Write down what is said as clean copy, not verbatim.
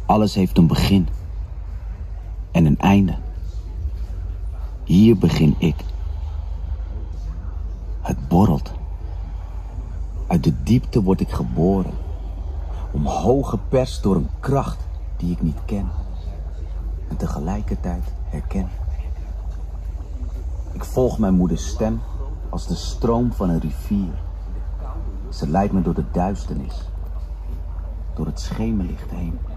Alles heeft een begin en een einde. Hier begin ik. Het borrelt. Uit de diepte word ik geboren. Omhoog geperst door een kracht die ik niet ken. En tegelijkertijd herken. Ik volg mijn moeders stem als de stroom van een rivier. Ze leidt me door de duisternis, door het schemerlicht heen.